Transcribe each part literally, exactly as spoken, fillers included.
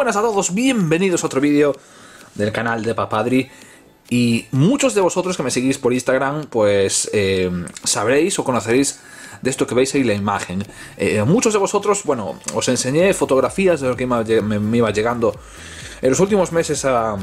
buenas a todos, bienvenidos a otro vídeo del canal de Papadri. Y muchos de vosotros que me seguís por Instagram, pues eh, sabréis o conoceréis de esto que veis ahí la imagen. Eh, muchos de vosotros, bueno, os enseñé fotografías de lo que me, me, me iba llegando en los últimos meses a,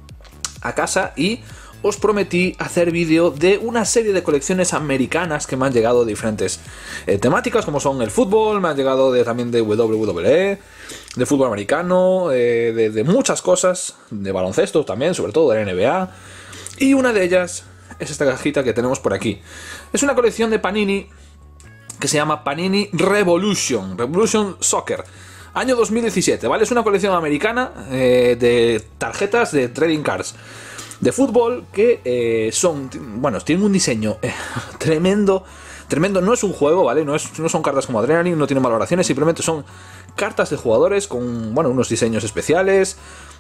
a casa y os prometí hacer vídeo de una serie de colecciones americanas que me han llegado de diferentes eh, temáticas, como son el fútbol, me han llegado de, también de W W E, de fútbol americano, eh, de, de muchas cosas, de baloncesto también, sobre todo de la N B A. Y una de ellas es esta cajita que tenemos por aquí. Es una colección de Panini que se llama Panini Revolution, Revolution Soccer. Año dos mil diecisiete, ¿vale? Es una colección americana eh, de tarjetas de trading cards de fútbol que eh, son, bueno, tienen un diseño eh, tremendo, tremendo. No es un juego, ¿vale? No, es, no son cartas como Adrenaline, no tienen valoraciones, simplemente son cartas de jugadores con, bueno, unos diseños especiales,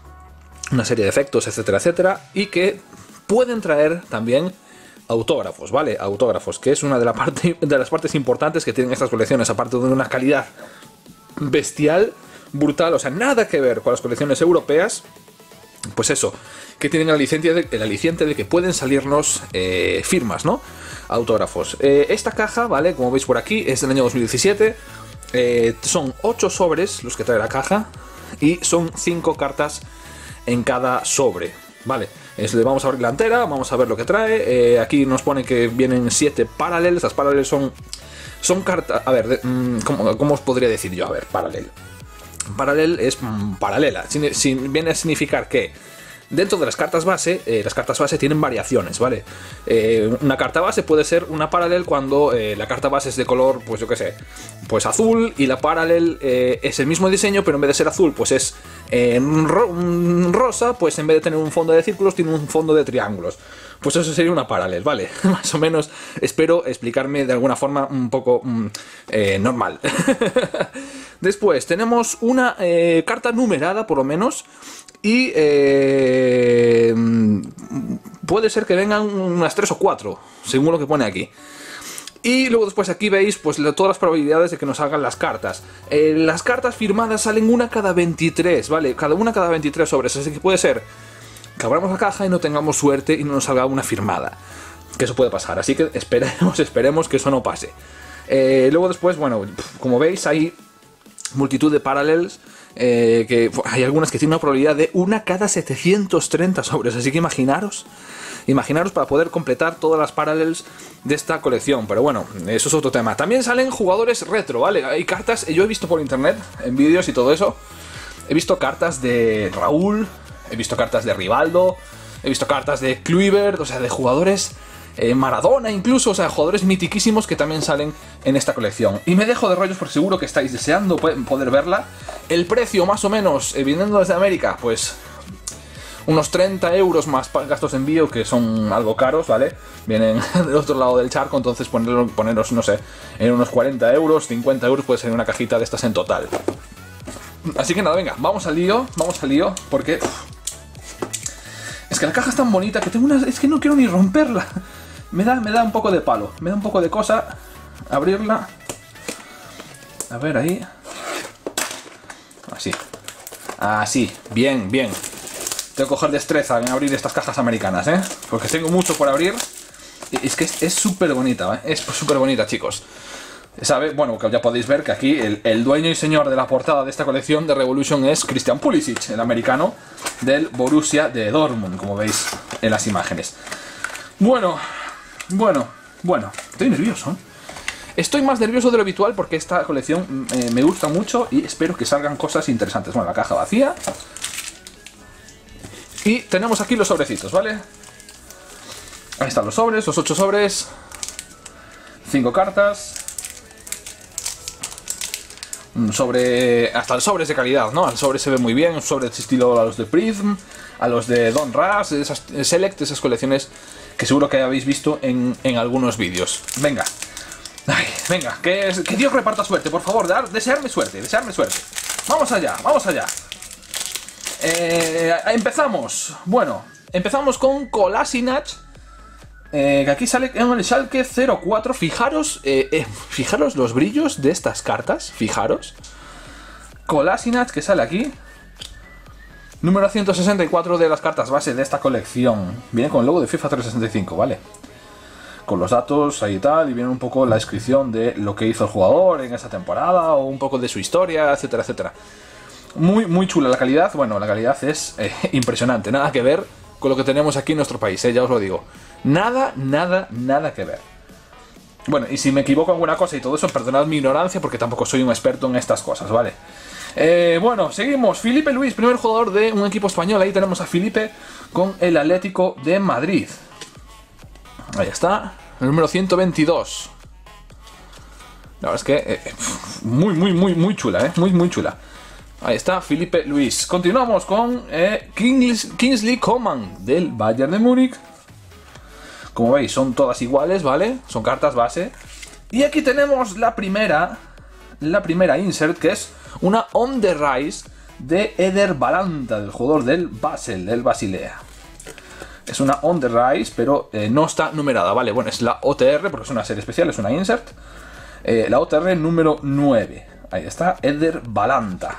una serie de efectos, etcétera, etcétera, y que pueden traer también autógrafos, ¿vale? Autógrafos, que es una de, la parte, de las partes importantes que tienen estas colecciones, aparte de una calidad bestial, brutal, o sea, nada que ver con las colecciones europeas. Pues eso, que tienen el aliciente de, el aliciente de que pueden salirnos eh, firmas, ¿no? Autógrafos. Eh, esta caja, ¿vale? Como veis por aquí, es del año dos mil diecisiete. Eh, son ocho sobres los que trae la caja y son cinco cartas en cada sobre, ¿vale? Es, vamos a abrir la entera, vamos a ver lo que trae. Eh, aquí nos pone que vienen siete paraleles. Las paraleles son, son cartas... A ver, de, ¿cómo, ¿cómo os podría decir yo? A ver, paralel. Paralel es mm, paralela, sin, sin, viene a significar que dentro de las cartas base, eh, las cartas base tienen variaciones, ¿vale? Eh, una carta base puede ser una paralel cuando eh, la carta base es de color, pues yo qué sé, pues azul, y la paralel eh, es el mismo diseño, pero en vez de ser azul, pues es eh, ro rosa, pues en vez de tener un fondo de círculos, tiene un fondo de triángulos. Pues eso sería una paralel, ¿vale? Más o menos, espero explicarme de alguna forma un poco mm, eh, normal. Después tenemos una eh, carta numerada, por lo menos, y eh, puede ser que vengan unas tres o cuatro, según lo que pone aquí. Y luego después aquí veis pues todas las probabilidades de que nos salgan las cartas. Eh, las cartas firmadas salen una cada veintitrés, ¿vale? Cada una cada veintitrés sobres, así que puede ser que abramos la caja y no tengamos suerte y no nos salga una firmada. Que eso puede pasar, así que esperemos, esperemos que eso no pase. Eh, luego después, bueno, como veis hay multitud de parallels, eh, que hay algunas que tienen una probabilidad de una cada setecientos treinta sobres, así que imaginaros, imaginaros para poder completar todas las parallels de esta colección, pero bueno, eso es otro tema. También salen jugadores retro, ¿vale? Hay cartas, yo he visto por internet, en vídeos y todo eso, he visto cartas de Raúl, he visto cartas de Rivaldo, he visto cartas de Kluivert, o sea, de jugadores... Eh, Maradona incluso, o sea, jugadores mitiquísimos que también salen en esta colección. Y me dejo de rollos porque seguro que estáis deseando poder verla. El precio más o menos, eh, viniendo desde América, pues unos treinta euros más gastos de envío, que son algo caros, ¿vale? Vienen del otro lado del charco, entonces ponerlo, poneros, no sé, en unos cuarenta euros, cincuenta euros puede ser una cajita de estas en total. Así que nada, venga, vamos al lío, vamos al lío, porque... Uf, es que la caja es tan bonita que tengo una... Es que no quiero ni romperla. Me da, me da un poco de palo, me da un poco de cosa abrirla. A ver, ahí. Así. Así, bien, bien. Tengo que coger destreza en abrir estas cajas americanas, ¿eh? Porque tengo mucho por abrir. Y es que es súper bonita, ¿eh? Es súper bonita, chicos. ¿Sabe? Bueno, que ya podéis ver que aquí el, el dueño y señor de la portada de esta colección de Revolution es Christian Pulisic, el americano del Borussia de Dortmund, como veis en las imágenes. Bueno, bueno, bueno, estoy nervioso, ¿eh? Estoy más nervioso de lo habitual porque esta colección eh, me gusta mucho y espero que salgan cosas interesantes. Bueno, la caja vacía. Y tenemos aquí los sobrecitos, ¿vale? Ahí están los sobres, los ocho sobres. Cinco cartas. Un sobre... Hasta el sobre es de calidad, ¿no? El sobre se ve muy bien, un sobre de estilo a los de Prism, a los de Don Rush, esas Select, esas colecciones que seguro que habéis visto en, en algunos vídeos. Venga. Ay, venga, que, que Dios reparta suerte, por favor, dar, desearme suerte, desearme suerte. Vamos allá, vamos allá. Eh, empezamos. Bueno, empezamos con Kolasinac. Eh, que aquí sale en el Schalke cero cuatro. Fijaros, eh, eh, fijaros los brillos de estas cartas. Fijaros. Kolasinac que sale aquí. Número ciento sesenta y cuatro de las cartas base de esta colección. Viene con el logo de FIFA trescientos sesenta y cinco, ¿vale? Con los datos ahí y tal, y viene un poco la descripción de lo que hizo el jugador en esa temporada, o un poco de su historia, etcétera, etcétera. Muy, muy chula la calidad. Bueno, la calidad es eh, impresionante. Nada que ver con lo que tenemos aquí en nuestro país, eh, ya os lo digo. Nada, nada, nada que ver. Bueno, y si me equivoco en alguna cosa y todo eso, perdonad mi ignorancia, porque tampoco soy un experto en estas cosas, ¿vale? Eh, bueno, seguimos. Filipe Luis, primer jugador de un equipo español. Ahí tenemos a Filipe con el Atlético de Madrid. Ahí está, el número ciento veintidós. La verdad es que eh, muy, muy, muy, muy chula, ¿eh? Muy, muy chula. Ahí está, Filipe Luis. Continuamos con eh, Kings, Kingsley Coman del Bayern de Múnich. Como veis, son todas iguales, ¿vale? Son cartas base. Y aquí tenemos la primera, la primera insert, que es una On the Rise de Eder Balanta, del jugador del Basel, del Basilea. Es una On the Rise, pero eh, no está numerada, ¿vale? Bueno, es la O T R, porque es una serie especial, es una insert. Eh, la O T R número nueve. Ahí está, Eder Balanta.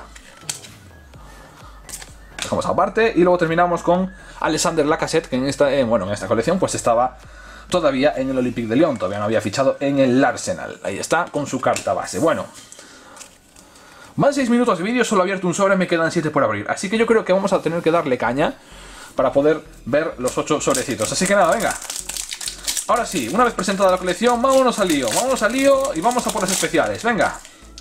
Dejamos aparte y luego terminamos con Alexander Lacazette, que en esta, eh, bueno, en esta colección pues estaba todavía en el Olympique de Lyon, todavía no había fichado en el Arsenal. Ahí está, con su carta base. Bueno, más de seis minutos de vídeo, solo he abierto un sobre, me quedan siete por abrir. Así que yo creo que vamos a tener que darle caña para poder ver los ocho sobrecitos. Así que nada, venga. Ahora sí, una vez presentada la colección, vámonos al lío. Vámonos al lío y vamos a por las especiales. Venga.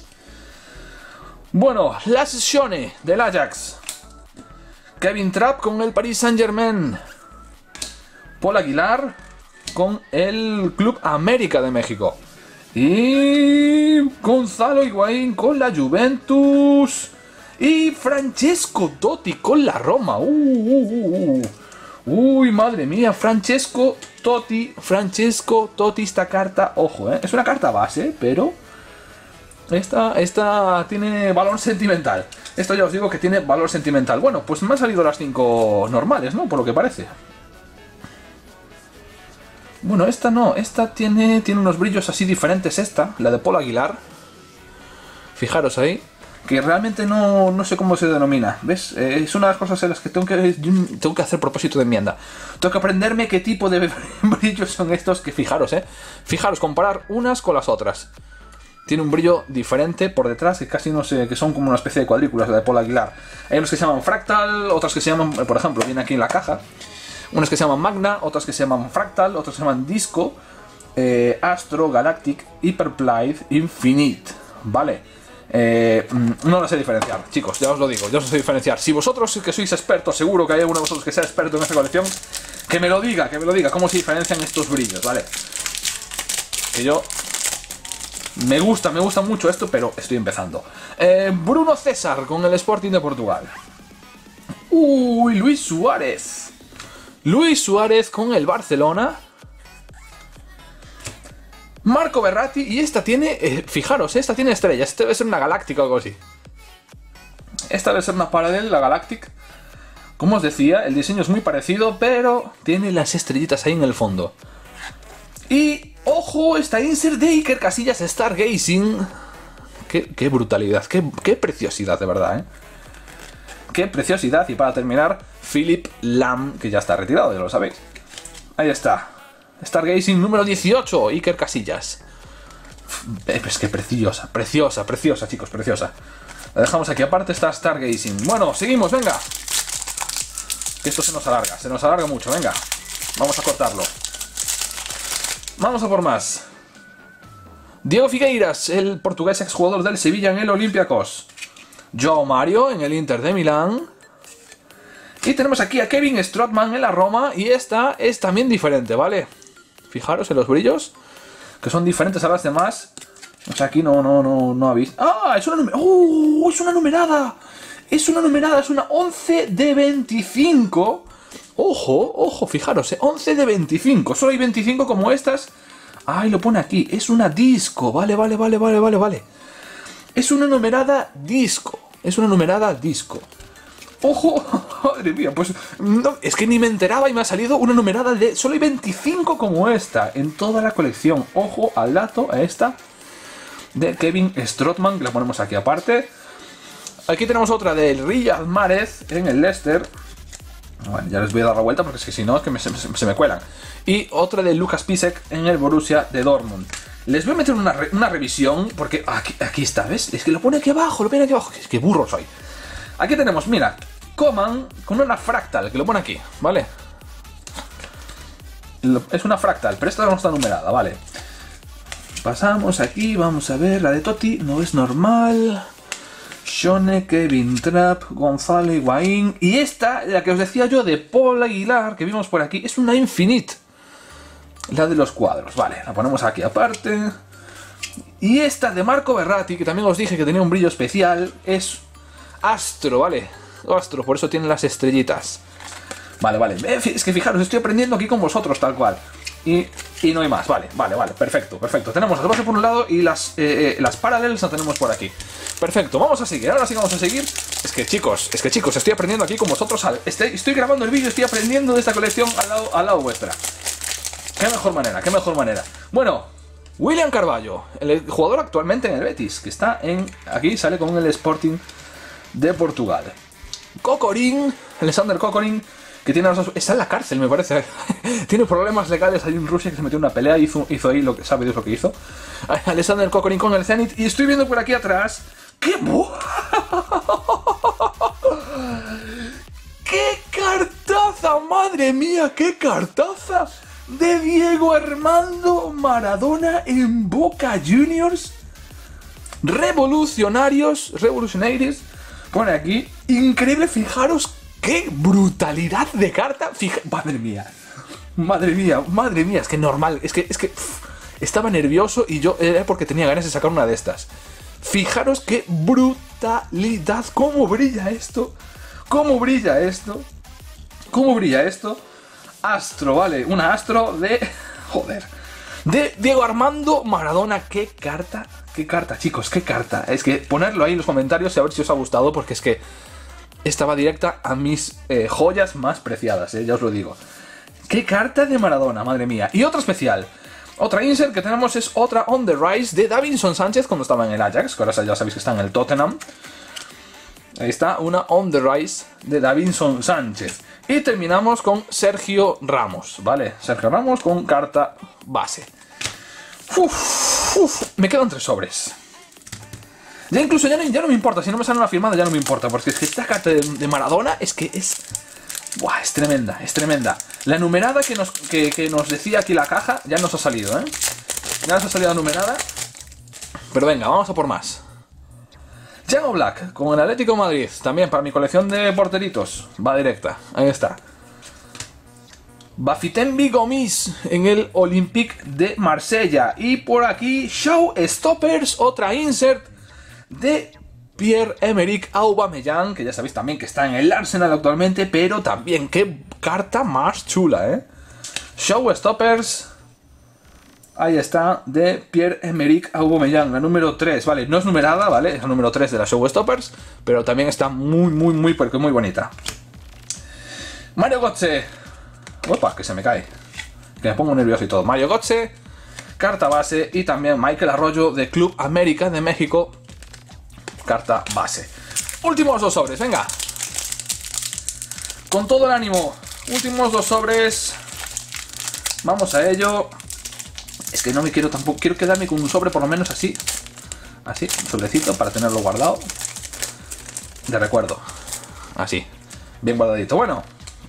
Bueno, la sesione del Ajax. Kevin Trapp con el Paris Saint-Germain. Paul Aguilar con el Club América de México. Y Gonzalo Higuaín con la Juventus. Y Francesco Totti con la Roma. Uh, uh, uh, uh. Uy, madre mía, Francesco Totti. Francesco Totti, esta carta, ojo, ¿eh? Es una carta base, pero esta, esta tiene valor sentimental. Esto ya os digo que tiene valor sentimental. Bueno, pues me han salido las cinco normales, ¿no? Por lo que parece. Bueno, esta no, esta tiene, tiene unos brillos así diferentes, esta, la de Paul Aguilar. Fijaros ahí, que realmente no, no sé cómo se denomina, ¿ves? Eh, es una de las cosas en las que tengo que, tengo que hacer propósito de enmienda. Tengo que aprenderme qué tipo de brillos son estos, que fijaros, ¿eh? Fijaros, comparar unas con las otras. Tiene un brillo diferente por detrás, que casi no sé, que son como una especie de cuadrículas, la de Paul Aguilar. Hay unos que se llaman Fractal, otras que se llaman, por ejemplo, viene aquí en la caja. Unas que se llaman Magna, otras que se llaman Fractal, otras que se llaman Disco, eh, Astro, Galactic, Hyperplide, Infinite, ¿vale? Eh, no lo sé diferenciar, chicos, ya os lo digo, ya os sé diferenciar. Si vosotros que sois expertos, seguro que hay alguno de vosotros que sea experto en esta colección, que me lo diga, que me lo diga, cómo se diferencian estos brillos, ¿vale? Que yo... Me gusta, me gusta mucho esto, pero estoy empezando. Eh, Bruno César con el Sporting de Portugal. Uy, Luis Suárez. Luis Suárez con el Barcelona. Marco Verratti. Y esta tiene, eh, fijaros, esta tiene estrellas. Esta debe ser una Galáctica o algo así. Esta debe ser una Parallel, la Galactic. Como os decía, el diseño es muy parecido, pero tiene las estrellitas ahí en el fondo. Y, ojo, esta insert de Iker Casillas Stargazing. Qué, qué brutalidad, qué, qué preciosidad, de verdad, ¿eh? Qué preciosidad. Y para terminar, Philipp Lahm, que ya está retirado, ya lo sabéis. Ahí está. Stargazing número dieciocho, Iker Casillas. Eh, pues que preciosa, preciosa, preciosa, chicos, preciosa. La dejamos aquí aparte, está Stargazing. Bueno, seguimos, venga. Que esto se nos alarga, se nos alarga mucho, venga. Vamos a cortarlo. Vamos a por más. Diego Figueiras, el portugués exjugador del Sevilla en el Olympiacos. João Mario en el Inter de Milán. Y tenemos aquí a Kevin Strootman en la Roma. Y esta es también diferente, ¿vale? Fijaros en los brillos, que son diferentes a las demás. O sea, aquí no, no, no, no habéis... ¡Ah! Es una numerada. ¡Oh! Es una numerada. Es una numerada, es una once de veinticinco. Ojo, ojo, fijaros, ¿eh? once de veinticinco. Solo hay veinticinco como estas. Ay, lo pone aquí. Es una disco. Vale, vale, vale, vale, vale, vale. Es una numerada disco. Es una numerada disco. ¡Ojo! Madre mía, pues... No, es que ni me enteraba y me ha salido una numerada de... Solo hay veinticinco como esta en toda la colección. Ojo al dato, a esta de Kevin Strootman, que la ponemos aquí aparte. Aquí tenemos otra del Riyad Mahrez en el Leicester. Bueno, ya les voy a dar la vuelta porque es que si no es que me, se, se me cuelan. Y otra de Lukas Piszczek en el Borussia de Dortmund. Les voy a meter una, re, una revisión porque aquí, aquí está, ¿ves? Es que lo pone aquí abajo, lo pone aquí abajo. Es que burro soy. Aquí tenemos, mira, Coman con una fractal, que lo pone aquí, ¿vale? Es una fractal, pero esta no está numerada, ¿vale? Pasamos aquí, vamos a ver, la de Totti no es normal. Shone, Kevin Trapp, Gonzalo Higuaín. Y esta, la que os decía yo de Paul Aguilar, que vimos por aquí, es una Infinite. La de los cuadros, vale, la ponemos aquí aparte. Y esta de Marco Verratti, que también os dije que tenía un brillo especial, es Astro, ¿vale? Astro, por eso tiene las estrellitas. Vale, vale, es que fijaros, estoy aprendiendo aquí con vosotros tal cual. Y, y no hay más, vale, vale, vale, perfecto, perfecto. Tenemos las bases por un lado y las, eh, las paralelas las tenemos por aquí. Perfecto, vamos a seguir, ahora sí vamos a seguir. Es que chicos, es que chicos, estoy aprendiendo aquí con vosotros. Al, estoy, estoy grabando el vídeo, estoy aprendiendo de esta colección al lado, al lado vuestra. Qué mejor manera, qué mejor manera. Bueno, William Carvalho, el jugador actualmente en el Betis, que está en, aquí sale con el Sporting de Portugal. Kokorin, Alexander Kokorin, que tiene los, está en la cárcel, me parece. Tiene problemas legales ahí en Rusia, que se metió en una pelea y hizo, hizo ahí lo que sabe Dios lo que hizo. Alexander Kokorin con el Zenit. Y estoy viendo por aquí atrás. ¡Qué bo! ¡Qué cartaza! ¡Madre mía! ¡Qué cartaza! De Diego Armando Maradona en Boca Juniors. Revolucionarios. Revolutionaries. Pone aquí. Increíble, fijaros. ¡Qué brutalidad de carta! Fija... Madre mía. Madre mía, madre mía. Es que normal. Es que, es que pff, estaba nervioso y yo era porque tenía ganas de sacar una de estas. Fijaros qué brutalidad. ¿Cómo brilla esto? ¿Cómo brilla esto? ¿Cómo brilla esto? Astro, ¿vale? Una Astro de... Joder. De Diego Armando Maradona. ¡Qué carta! ¡Qué carta, chicos! ¡Qué carta! Es que ponerlo ahí en los comentarios y a ver si os ha gustado porque es que... Esta va directa a mis eh, joyas más preciadas, eh, ya os lo digo. ¡Qué carta de Maradona, madre mía! Y otra especial. Otra insert que tenemos es otra On The Rise de Davinson Sánchez cuando estaba en el Ajax, que ahora ya sabéis que está en el Tottenham. Ahí está, una On The Rise de Davinson Sánchez. Y terminamos con Sergio Ramos, ¿vale? Sergio Ramos con carta base. Uf, uf, me quedan tres sobres. Ya incluso ya no, ya no me importa, si no me sale una firmada ya no me importa, porque es que esta carta de, de Maradona es que es... Buah, es tremenda, es tremenda. La numerada que nos, que, que nos decía aquí la caja ya nos ha salido, ¿eh? Ya nos ha salido la numerada. Pero venga, vamos a por más. Jan Oblak, con el Atlético de Madrid, también para mi colección de porteritos. Va directa, ahí está. Bafétimbi Gomis en el Olympique de Marsella. Y por aquí, Showstoppers, otra insert de Pierre-Emerick Aubameyang, que ya sabéis también que está en el Arsenal actualmente, pero también qué carta más chula, ¿eh? Showstoppers, ahí está, de Pierre-Emerick Aubameyang, la número tres, vale, no es numerada, ¿vale? Es la número tres de la Showstoppers, pero también está muy, muy, muy, porque muy bonita. Mario Götze, opa, que se me cae, que me pongo nervioso y todo. Mario Götze, carta base, y también Michael Arroyo de Club América de México, carta base. Últimos dos sobres, venga. Con todo el ánimo. Últimos dos sobres. Vamos a ello. Es que no me quiero tampoco. Quiero quedarme con un sobre por lo menos así. Así, un sobrecito para tenerlo guardado. De recuerdo. Así. Bien guardadito. Bueno.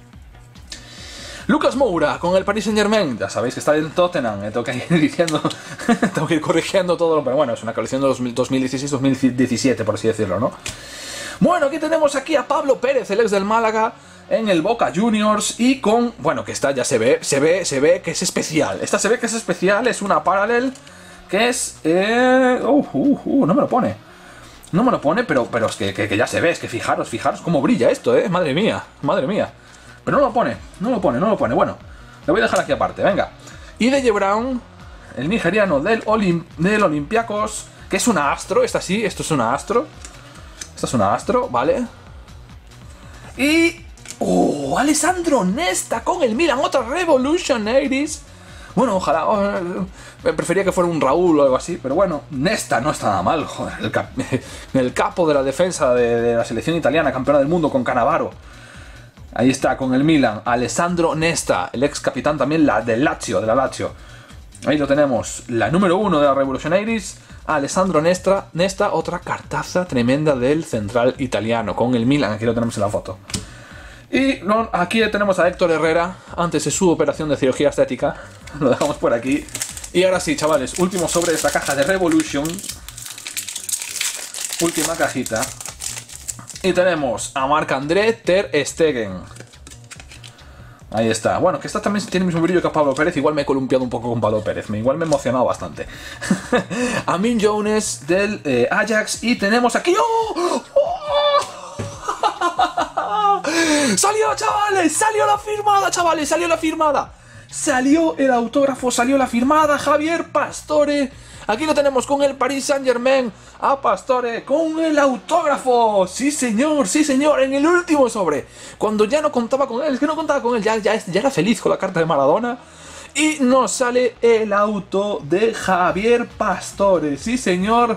Lucas Moura con el Paris Saint Germain. Ya sabéis que está en Tottenham. Me tengo que ir diciendo. Tengo que ir corrigiendo todo. Pero bueno, es una colección de dos mil dieciséis dos mil diecisiete, por así decirlo, ¿no? Bueno, aquí tenemos aquí a Pablo Pérez, el ex del Málaga, en el Boca Juniors. Y con. Bueno, que esta ya se ve. Se ve, se ve que es especial. Esta se ve que es especial. Es una paralel. Que es. Eh, uh, uh, uh, no me lo pone. No me lo pone, pero, pero es que, que, que ya se ve. Es que fijaros, fijaros cómo brilla esto, eh. Madre mía, madre mía. Pero no lo pone, no lo pone, no lo pone. Bueno, lo voy a dejar aquí aparte, venga. Y de Brown, el nigeriano del, Olim, del Olympiacos, que es una Astro, esta sí, esto es una Astro. Esta es una Astro, ¿vale? Y... ¡Oh! Alessandro Nesta con el Milan, otra Revolutionaries. Bueno, ojalá, oh, me prefería que fuera un Raúl o algo así, pero bueno, Nesta no está nada mal, joder, el, cap el capo de la defensa de, de la selección italiana, campeona del mundo con Cannavaro. Ahí está, con el Milan, Alessandro Nesta, el ex capitán también la del Lazio, de la Lazio. Ahí lo tenemos, la número uno de la Revolutionaries, Alessandro Nesta, Nesta, otra cartaza tremenda del central italiano, con el Milan, aquí lo tenemos en la foto. Y no, aquí tenemos a Héctor Herrera, antes de su operación de cirugía estética, lo dejamos por aquí. Y ahora sí, chavales, último sobre de esta caja de Revolution, última cajita. Y tenemos a Marc-André ter Stegen. Ahí está. Bueno, que esta también tiene el mismo brillo que a Pablo Pérez. Igual me he columpiado un poco con Pablo Pérez. Me, igual me he emocionado bastante. Amin Jones del eh, Ajax. Y tenemos aquí... ¡Oh! ¡Oh! ¡Salió, chavales! ¡Salió la firmada, chavales! ¡Salió la firmada! Salió el autógrafo, salió la firmada. Javier Pastore. Aquí lo tenemos con el Paris Saint-Germain. A Pastore con el autógrafo. Sí, señor, sí, señor. En el último sobre. Cuando ya no contaba con él. Es que no contaba con él. Ya, ya, ya era feliz con la carta de Maradona. Y nos sale el auto de Javier Pastore. Sí, señor.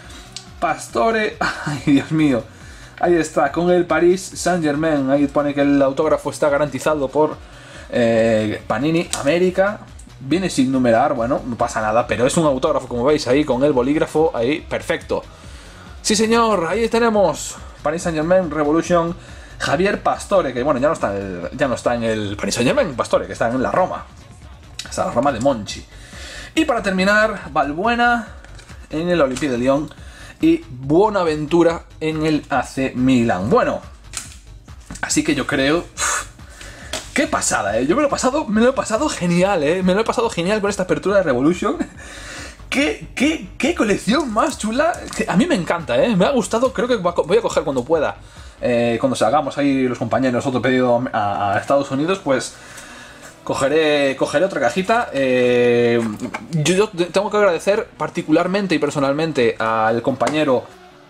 Pastore. Ay, Dios mío. Ahí está, con el Paris Saint-Germain. Ahí pone que el autógrafo está garantizado por eh, Panini América. Viene sin numerar, bueno, no pasa nada, pero es un autógrafo, como veis ahí, con el bolígrafo, ahí, perfecto. Sí, señor, ahí tenemos Paris Saint-Germain, Revolution, Javier Pastore, que bueno, ya no está en el, ya no está en el Paris Saint-Germain, Pastore, que está en la Roma. Está la Roma de Monchi. Y para terminar, Valbuena en el Olympique de Lyon y Buenaventura en el A C Milan. Bueno, así que yo creo... ¡Qué pasada, eh! Yo me lo he pasado, me lo he pasado genial, eh. Me lo he pasado genial con esta apertura de Revolution. ¡Qué, qué, qué colección más chula! A mí me encanta, eh. Me ha gustado, creo que voy a coger cuando pueda. Eh, cuando salgamos ahí los compañeros otro pedido a, a Estados Unidos, pues cogeré, cogeré otra cajita. Eh, yo, yo tengo que agradecer particularmente y personalmente al compañero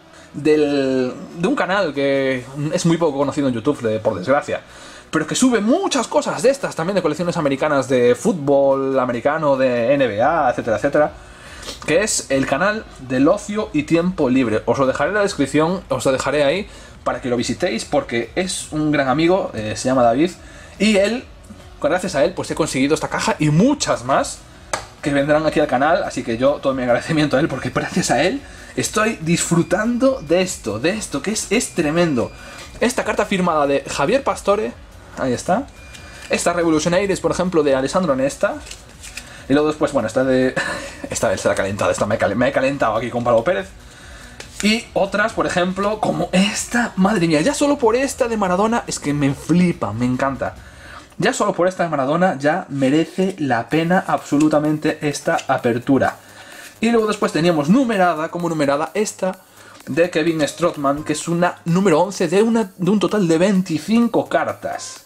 del, de un canal que es muy poco conocido en YouTube, de, por desgracia, pero que sube muchas cosas de estas, también de colecciones americanas de fútbol americano, de N B A, etcétera, etcétera, que es el canal del ocio y tiempo libre. Os lo dejaré en la descripción, os lo dejaré ahí para que lo visitéis, porque es un gran amigo, eh, se llama David, y él, gracias a él, pues he conseguido esta caja y muchas más que vendrán aquí al canal, así que yo todo mi agradecimiento a él, porque gracias a él estoy disfrutando de esto, de esto, que es, es tremendo. Esta carta firmada de Javier Pastore, ahí está. Esta Revolutionaries, por ejemplo, de Alessandro Nesta. Y luego después, bueno, esta de... Esta vez será calentada, esta me, cal... me he calentado aquí con Pablo Pérez. Y otras, por ejemplo, como esta. Madre mía, ya solo por esta de Maradona es que me flipa, me encanta. Ya solo por esta de Maradona ya merece la pena absolutamente esta apertura. Y luego después teníamos numerada, como numerada, esta de Kevin Strootman, que es una número once de, una, de un total de veinticinco cartas.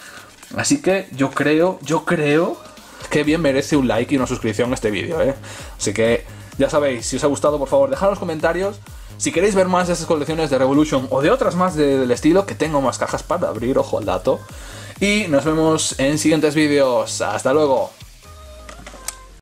Así que yo creo, yo creo que bien merece un like y una suscripción a este vídeo, ¿eh? Así que ya sabéis, si os ha gustado, por favor, dejad en los comentarios. Si queréis ver más de estas colecciones de Revolution o de otras más de, del estilo, que tengo más cajas para abrir, ojo al dato. Y nos vemos en siguientes vídeos. ¡Hasta luego!